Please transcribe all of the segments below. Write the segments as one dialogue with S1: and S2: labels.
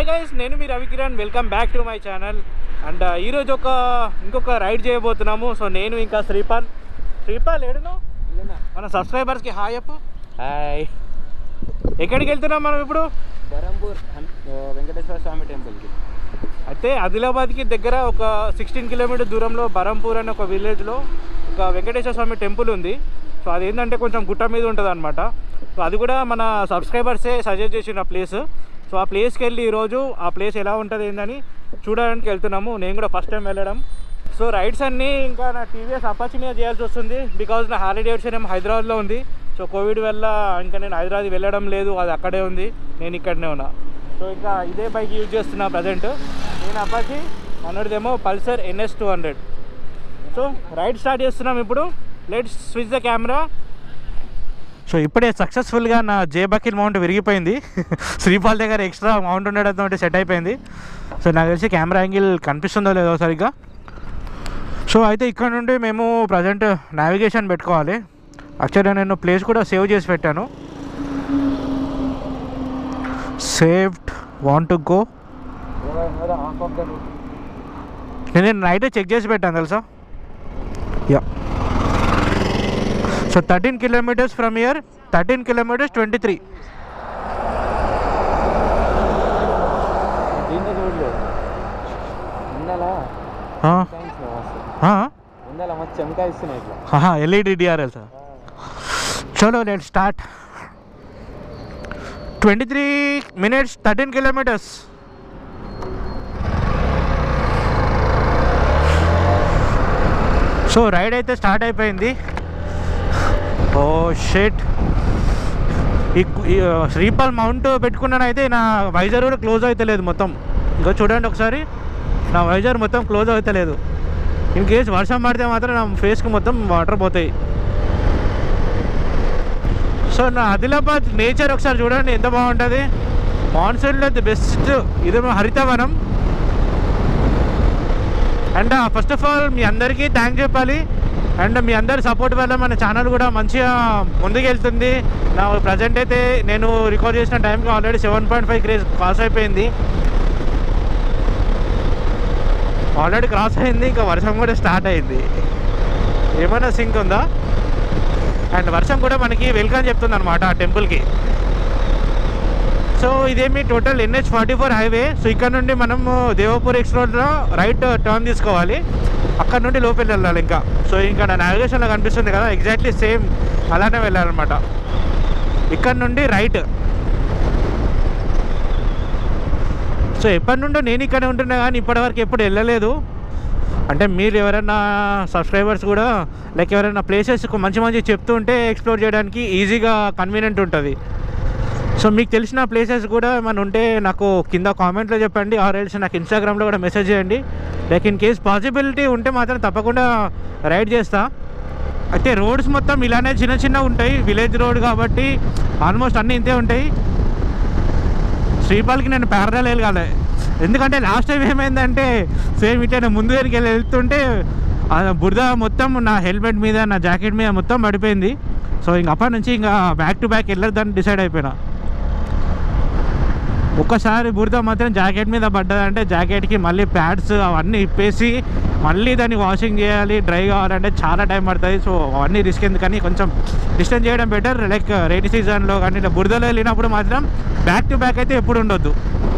S1: Hi guys, నేను మీ Ravikiran. Welcome back to my channel. And ఈరోజు ఇంకొక రైడ్ చేయబోతున్నాము. సో నేను ఇంకా శ్రీపాల్ ఏడును మన సబ్స్క్రైబర్స్కి హాయ్ చెప్పు.
S2: హాయ్.
S1: ఎక్కడికి వెళ్తున్నాం మనం ఇప్పుడు?
S2: బరంపూర్ వెంకటేశ్వర స్వామి టెంపుల్కి.
S1: అయితే ఆదిలాబాద్కి దగ్గర ఒక 16 కిలోమీటర్ దూరంలో బరంపూర్ అనే ఒక విలేజ్లో ఒక వెంకటేశ్వర స్వామి టెంపుల్ ఉంది. సో అదేంటంటే కొంచెం గుట్ట మీద ఉంటుంది అనమాట. సో అది కూడా మన సబ్స్క్రైబర్సే సజెస్ట్ చేసిన ప్లేస్. సో ఆ ప్లేస్కి వెళ్ళి ఈరోజు ఆ ప్లేస్ ఎలా ఉంటుంది ఏందని చూడడానికి వెళ్తున్నాము. నేను కూడా ఫస్ట్ టైం వెళ్ళడం. సో రైడ్స్ అన్నీ ఇంకా నా టీవీఎస్ అపాచీ మీద చేయాల్సి వస్తుంది. బికాజ్ నా హాలిడే ఏమో హైదరాబాద్లో ఉంది. సో కోవిడ్ వల్ల ఇంకా నేను హైదరాబాద్ వెళ్ళడం లేదు, అది అక్కడే ఉంది, నేను ఇక్కడనే ఉన్నా. సో ఇంకా ఇదే బైక్ యూజ్ చేస్తున్నా ప్రజెంట్. నేను అపాచీ, మనోడిదేమో Pulsar NS 200. So ride start చేస్తున్నాం ఇప్పుడు. Let's switch the camera. So ఇప్పుడే సక్సెస్ఫుల్గా నా బకిల్ మౌంట్ విరిగిపోయింది. శ్రీపాల్ దగ్గర ఎక్స్ట్రా మౌంట్ ఉండడంతో సెట్ అయిపోయింది. సో నాకు తెలిసి కెమెరా యాంగిల్ కనిపిస్తుందో లేదో సరిగ్గా. సో అయితే ఇక్కడ నుండి మేము ప్రజెంట్ నావిగేషన్ పెట్టుకోవాలి. యాక్చువల్గా నేను ప్లేస్ కూడా సేవ్ చేసి పెట్టాను. Saved, want to go. నేను నైట్ చెక్ చేసి పెట్టాను తెలుసా. Yeah. So 13 kilometers from here, 13 kilometers 23. LED DRL sir. చలో let's start. 23 minutes 13 kilometers. So ride అయితే స్టార్ట్ అయిపోయింది. ఓ షెట్. ఈ శ్రీపాల్ మౌంట్ పెట్టుకున్నానైతే నా వైజర్ కూడా క్లోజ్ అవుతలేదు మొత్తం. ఇంకా చూడండి ఒకసారి, నా వైజర్ మొత్తం క్లోజ్ అవుతలేదు. ఇన్ కేస్ వర్షం పడితే మాత్రం నా ఫేస్కి మొత్తం వాటర్ పోతాయి. సో నా ఆదిలాబాద్ నేచర్ ఒకసారి చూడండి ఎంత బాగుంటుంది. మాన్సూన్లో ది బెస్ట్. ఇదేమో Harithavanam. And first of all మీ అందరికీ థ్యాంక్ చెప్పాలి. అండ్ మీ అందరి సపోర్ట్ వల్ల మన ఛానల్ కూడా మంచిగా ముందుకు వెళ్తుంది. నా ప్రజెంట్ అయితే నేను రికార్డ్ చేసిన టైంకి ఆల్రెడీ 7.5 క్రాస్ అయిపోయింది. ఆల్రెడీ క్రాస్ అయింది. ఇంకా వర్షం కూడా స్టార్ట్ అయింది. ఏమైనా సింక్ ఉందా? అండ్ వర్షం కూడా మనకి వెల్కమ్ చెప్తుంది అనమాట ఆ టెంపుల్కి. సో ఇదేమి టోటల్ NH 44 హైవే. సో ఇక్కడ నుండి మనము దేవపూర్ ఎక్స్ రోడ్లో రైట్ టర్న్ తీసుకోవాలి. అక్కడ నుండి లోపలికి వెళ్ళాలి. ఇంకా సో ఇంకా నా నావిగేషన్లో కనిపిస్తుంది కదా, ఎగ్జాక్ట్లీ సేమ్ అలానే వెళ్ళాలన్నమాట. ఇక్కడ నుండి రైట్. సో ఎప్పటి నుండో నేను ఇక్కడే ఉంటున్నా కానీ ఇప్పటివరకు ఎప్పుడు వెళ్ళలేదు. అంటే మీరు ఎవరైనా సబ్స్క్రైబర్స్ కూడా లైక్ ఎవరైనా ప్లేసెస్ మంచి మంచి చెప్తూ ఉంటే ఎక్స్ప్లోర్ చేయడానికి ఈజీగా కన్వీనియంట్ ఉంటుంది. సో మీకు తెలిసిన ప్లేసెస్ కూడా ఏమైనా ఉంటే నాకు కింద కామెంట్లో చెప్పండి, ఆర్ ఎల్స్ నాకు ఇన్స్టాగ్రామ్లో కూడా మెసేజ్ చేయండి. లైక్ ఇన్ కేస్ పాసిబిలిటీ ఉంటే మాత్రం తప్పకుండా రైడ్ చేస్తా. అయితే రోడ్స్ మొత్తం ఇలానే చిన్న చిన్న ఉంటాయి, విలేజ్ రోడ్ కాబట్టి ఆల్మోస్ట్ అన్నీ ఇంతే ఉంటాయి. శ్రీపాల్కి నేను ప్యారలల్ వెళ్ళాలి. ఎందుకంటే లాస్ట్ టైం ఏమైందంటే సేమ్ ఇట్లా ముందు దగ్గరికి వెళ్తుంటే బురద మొత్తం నా హెల్మెట్ మీద, నా జాకెట్ మీద మొత్తం పడిపోయింది. సో ఇంక అప్పటి నుంచి ఇంకా బ్యాక్ టు బ్యాక్ వెళ్ళొద్దని డిసైడ్ అయిపోయినా. ఒక్కసారి బురద మాత్రం జాకెట్ మీద పడ్డదంటే జాకెట్కి మళ్ళీ ప్యాడ్స్ అవన్నీ ఇప్పేసి మళ్ళీ దాన్ని వాషింగ్ చేయాలి. డ్రై కావాలంటే చాలా టైం పడుతుంది. సో అవన్నీ రిస్క్ ఎందుకని కొంచెం డిస్టెన్స్ చేయడం బెటర్. లైక్ రైనీ సీజన్లో కానీ ఇలా బురదలో వెళ్ళినప్పుడు మాత్రం బ్యాక్ టు బ్యాక్ అయితే ఎప్పుడు ఉండొద్దు.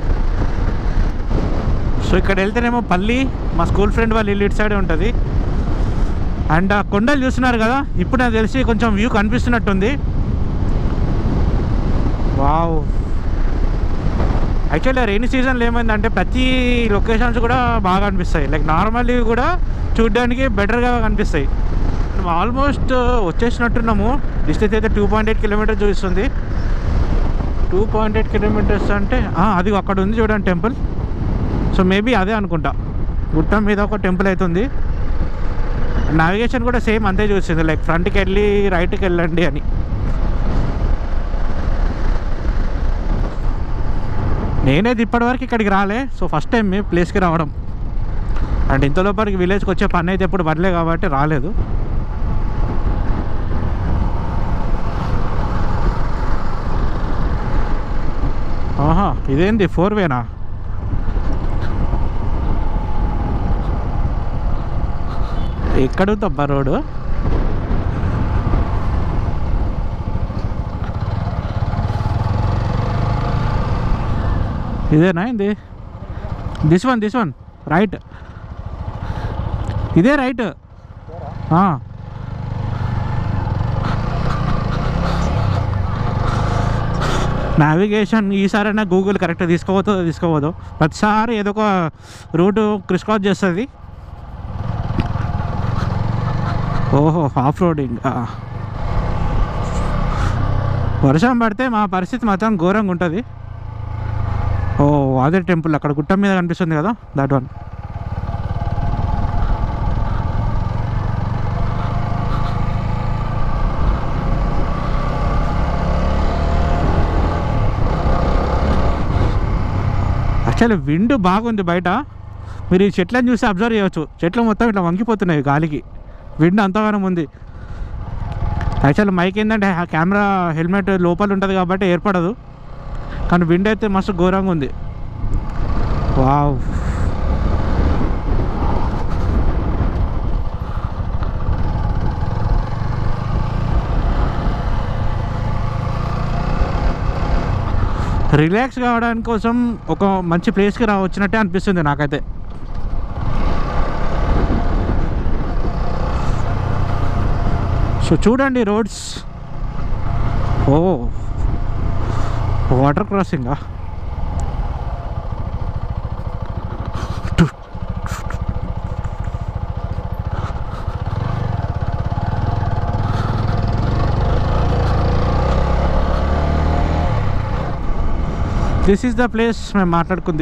S1: సో ఇక్కడ వెళ్తేనేమో పల్లి, మా స్కూల్ ఫ్రెండ్ వాళ్ళ ఇల్లు ఇటు సైడే ఉంటుంది. అండ్ ఆ కొండలు చూస్తున్నారు కదా, ఇప్పుడు నాకు తెలిసి కొంచెం వ్యూ కనిపిస్తున్నట్టుంది. వావ్. యాక్చువల్లీ రైనీ సీజన్లో ఏమైందంటే ప్రతి లొకేషన్స్ కూడా బాగా అనిపిస్తాయి. లైక్ నార్మల్లీ కూడా చూడడానికి బెటర్గా కనిపిస్తాయి. మేము ఆల్మోస్ట్ వచ్చేసినట్టున్నాము. డిస్టెన్స్ అయితే 2.8 kilometers చూపిస్తుంది. 2.8 kilometers అంటే అది అక్కడ ఉంది చూడండి టెంపుల్. సో మేబీ అదే అనుకుంటా. గుట్ట మీద ఒక టెంపుల్ అవుతుంది. నావిగేషన్ కూడా సేమ్ అంతే చూస్తుంది, లైక్ ఫ్రంట్కి వెళ్ళి రైట్కి వెళ్ళండి అని. నేనేది ఇప్పటివరకు ఇక్కడికి రాలే. సో ఫస్ట్ టైం మీ ప్లేస్కి రావడం. అండ్ ఇంతలోపలికి విలేజ్కి వచ్చే పని అయితే ఎప్పుడు పడలే కాబట్టి రాలేదు. ఆహా, ఇదేంటి 4 వేనా? ఎక్కడుందబ్బా రోడ్డు? ఇదేనా ఇది? దిస్ వన్ రైట్, ఇదే రైట్. నావిగేషన్ ఈసారైనా గూగుల్ కరెక్ట్గా తీసుకోవద్దు. ప్రతిసారి ఏదో ఒక రూటు క్రిస్క్రాస్ చేస్తుంది. ఓహో, ఆఫ్ రోడింగ్. వర్షం పడితే మా పరిస్థితి మాత్రం ఘోరంగా ఉంటుంది. ఓ, అదే టెంపుల్ అక్కడ గుట్ట మీద కనిపిస్తుంది కదా, దట్ వన్. యాక్చువల్లీ విండ్ బాగుంది బయట. మీరు ఈ చెట్లను చూసి అబ్జర్వ్ చేయవచ్చు. చెట్లు మొత్తం ఇట్లా వంగిపోతున్నాయి గాలికి. విండ్ అంతగానం ఉంది. యాక్చువల్లీ మైక్ ఏంటంటే కెమెరా హెల్మెట్ లోపల ఉంటుంది కాబట్టి ఏర్పడదు, కానీ విండ్ అయితే మస్తు ఘోరంగా ఉంది. వావ్, రిలాక్స్ కావడానికి కోసం ఒక మంచి ప్లేస్కి వచ్చినట్టే అనిపిస్తుంది నాకైతే. సో చూడండి రోడ్స్. ఓ, వాటర్ క్రాసింగా? దిస్ ఈజ్ ద ప్లేస్ మేము మాట్లాడుకుంది.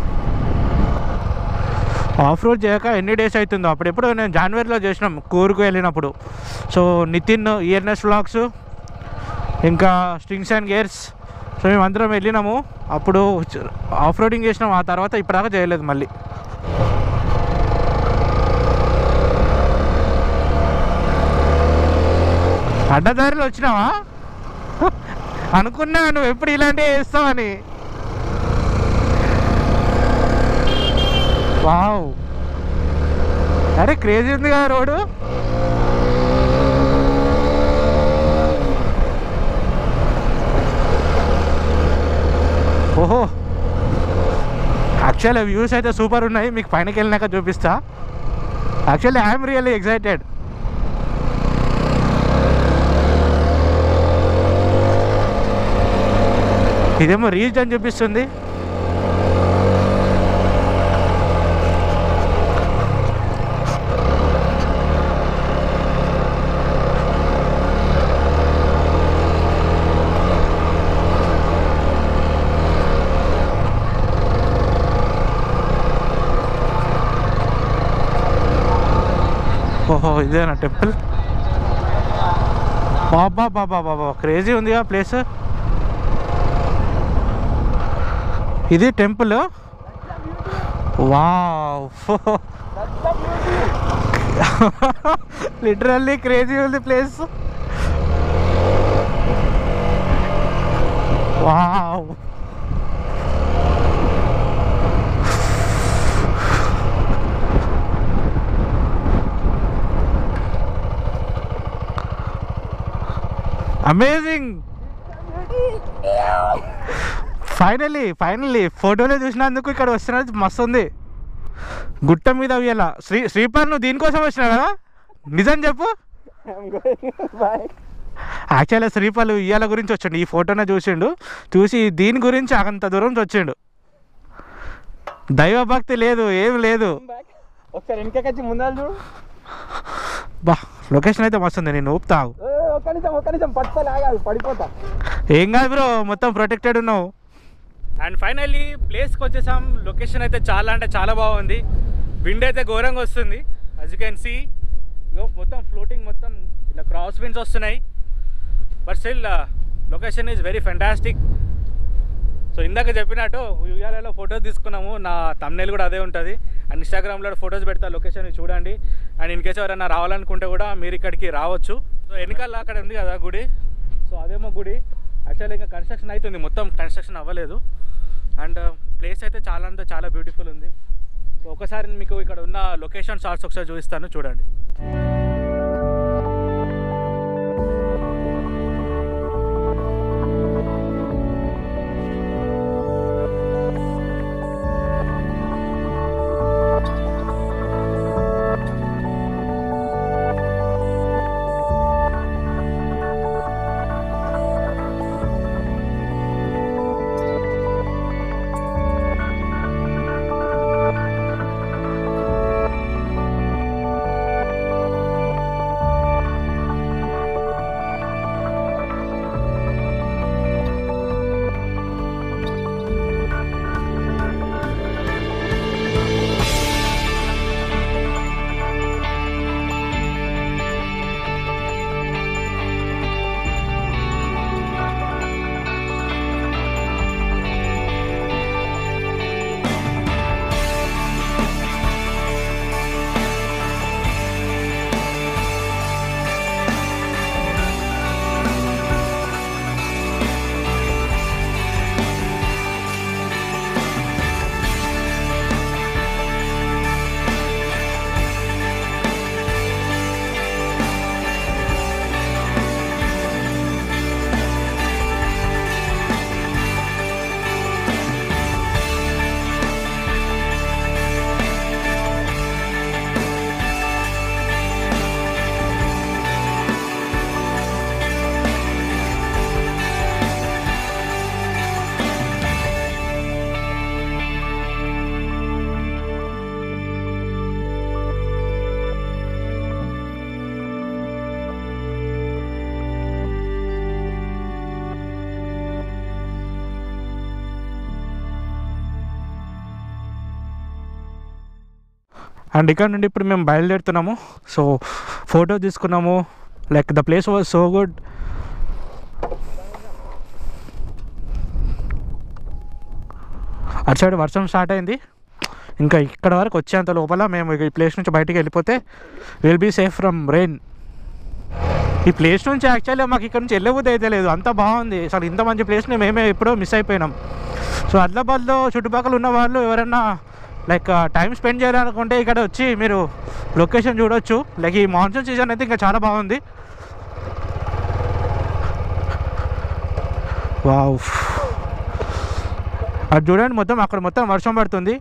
S1: ఆఫ్ రోడ్ చేయక ఎన్ని డేస్ అవుతుందో. అప్పుడెప్పుడు నేను జనవరిలో చేసినాం కూర్కు వెళ్ళినప్పుడు. సో నితిన్, ఇయర్నెస్ వ్లాగ్స్, ఇంకా స్ట్రింగ్స్ అండ్ గేర్స్, సో మేము అందరం వెళ్ళినాము. అప్పుడు ఆఫ్ రోడింగ్ చేసినాం. ఆ తర్వాత ఇప్పటిదాకా చేయలేదు మళ్ళీ. అడ్డదారిలో వచ్చినావా? అనుకున్నా నువ్వు ఎప్పుడు ఇలాంటివి వేస్తావని. వావ్, అరే క్రేజీ ఉంది కదా రోడ్డు. ఓహో, యాక్చువల్లీ వ్యూస్ అయితే సూపర్ ఉన్నాయి. మీకు పైనకి వెళ్ళినాక చూపిస్తా. Actually I'm really excited. ఇదేమో రీచ్ అని చూపిస్తుంది. ఓహో, ఇదేనా టెంపుల్? బాబా బాబా బాబా, క్రేజీ ఉందిగా ప్లేస్. ఇది టెంపుల్. వావ్, లిటరల్లీ క్రేజీ ఉంది ప్లేస్. Wow, amazing. ఫైనల్లీ ఫోటోలో చూసినందుకు ఇక్కడ వస్తున్నది మస్తు ఉంది. గుట్ట మీద ఉయ్యాల. శ్రీపాల్, నువ్వు దీనికోసం వచ్చినా కదా? నిజం చెప్పు. యాక్చువల్గా శ్రీపాల్ ఉయ్యాల గురించి వచ్చిండు. ఈ ఫోటోనే చూసి దీని గురించి అంత దూరం నుంచి వచ్చిండు. దైవభక్తి లేదు, ఏం లేదు.
S2: ఒకసారి వెనకచ్చి ముందాలు చూడు.
S1: బా, లొకేషన్ అయితే మస్తుంది. నేను ఊపుతావు.
S2: ఒక్క నిమిషం పడిపోతా.
S1: ఏం కాదు బ్రో, మొత్తం ప్రొటెక్టెడ్ ఉన్నావు. అండ్ ఫైనల్లీ ప్లేస్కి వచ్చేసాం. లొకేషన్ అయితే చాలా అంటే చాలా బాగుంది. విండ్ అయితే ఘోరంగా వస్తుంది. యాజ్ యూ కెన్ సీ, మొత్తం ఫ్లోటింగ్, మొత్తం ఇలా క్రాస్ విండ్స్ వస్తున్నాయి. But still location is very fantastic. So ఇందాక చెప్పినట్టు ఉయ్యాలలో ఫొటోస్ తీసుకున్నాము. నా థంబ్నెయిల్ కూడా అదే ఉంటుంది. అండ్ ఇన్స్టాగ్రామ్లో ఫొటోస్ పెడతా, లొకేషన్ చూడండి. అండ్ ఇన్ కేసు ఎవరైనా రావాలనుకుంటే కూడా మీరు ఇక్కడికి రావచ్చు. సో వెనకాల అక్కడ ఉంది కదా గుడి, సో అదేమో గుడి. యాక్చువల్లీ ఇంకా కన్స్ట్రక్షన్ అవుతుంది, మొత్తం కన్స్ట్రక్షన్ అవ్వలేదు. అండ్ ప్లేస్ అయితే చాలా అంటే చాలా బ్యూటిఫుల్ ఉంది. సో ఒకసారి మీకు ఇక్కడ ఉన్న లొకేషన్ షార్ట్స్ ఒకసారి చూపిస్తాను, చూడండి. అండ్ ఇక్కడ నుండి ఇప్పుడు మేము బయలుదేరుతున్నాము. సో ఫోటో తీసుకున్నాము. Like the place was so good. అటు సైడ్ వర్షం స్టార్ట్ అయింది. ఇంకా ఇక్కడ వరకు వచ్చేంత లోపల మేము ఈ ప్లేస్ నుంచి బయటికి వెళ్ళిపోతే will be safe from rain. ఈ ప్లేస్ నుంచి యాక్చువల్లీ మాకు ఇక్కడ నుంచి వెళ్ళబుద్ధి అయితే లేదు, అంత బాగుంది. అసలు ఇంత మంచి ప్లేస్ని మేమే ఎప్పుడో మిస్ అయిపోయినాం. సో ఆదిలాబాద్లో చుట్టుపక్కల ఉన్న వాళ్ళు ఎవరైనా లైక్ టైం స్పెండ్ చేయాలనుకుంటే ఇక్కడ వచ్చి మీరు లొకేషన్ చూడొచ్చు. లైక్ ఈ మాన్సూన్ సీజన్ అయితే ఇంకా చాలా బాగుంది. వావ్, అది చూడండి, మొత్తం అక్కడ మొత్తం వర్షం పడుతుంది.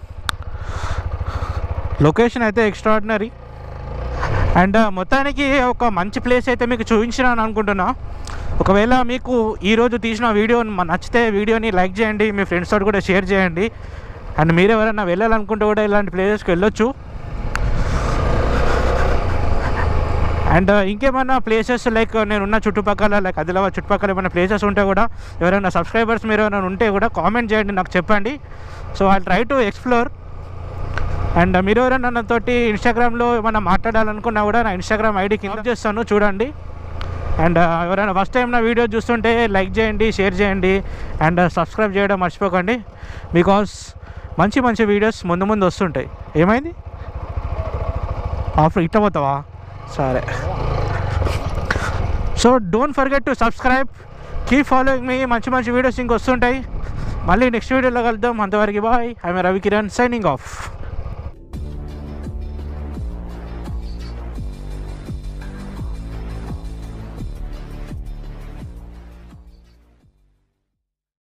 S1: లొకేషన్ అయితే ఎక్స్ట్రాడినరీ. అండ్ మొత్తానికి ఒక మంచి ప్లేస్ అయితే మీకు చూపించినాను అనుకుంటున్నా. ఒకవేళ మీకు ఈరోజు తీసిన వీడియో నచ్చితే వీడియోని లైక్ చేయండి, మీ ఫ్రెండ్స్ తోటి కూడా షేర్ చేయండి. అండ్ మీరు ఎవరైనా వెళ్ళాలనుకుంటే కూడా ఇలాంటి ప్లేసెస్కి వెళ్ళొచ్చు. అండ్ ఇంకేమైనా ప్లేసెస్ లైక్ నేనున్న చుట్టుపక్కల లైక్ ఆదిలాబాద్ చుట్టుపక్కల ఏమైనా ప్లేసెస్ ఉంటే కూడా ఎవరైనా సబ్స్క్రైబర్స్ మీరు ఎవరైనా ఉంటే కూడా కామెంట్ చేయండి, నాకు చెప్పండి. So I try to explore. And మీరు ఎవరైనా నాతోటి ఇన్స్టాగ్రామ్లో ఏమైనా మాట్లాడాలనుకున్నా కూడా నా ఇన్స్టాగ్రామ్ ఐడి కింద చేస్తాను, చూడండి. అండ్ ఎవరైనా ఫస్ట్ టైం నా వీడియో చూస్తుంటే లైక్ చేయండి, షేర్ చేయండి అండ్ సబ్స్క్రైబ్ చేయడం మర్చిపోకండి. బికాస్ మంచి మంచి వీడియోస్ ముందు ముందు వస్తుంటాయి. ఏమైంది ఆఫర్ ఇట్లా పోతావా? సరే. So don't forget to subscribe, keep following me. మంచి మంచి వీడియోస్ ఇంకొస్తుంటాయి. మళ్ళీ నెక్స్ట్ వీడియోలో కలుద్దాం. అంతవరకు bye. I'm Ravi Kiran signing of.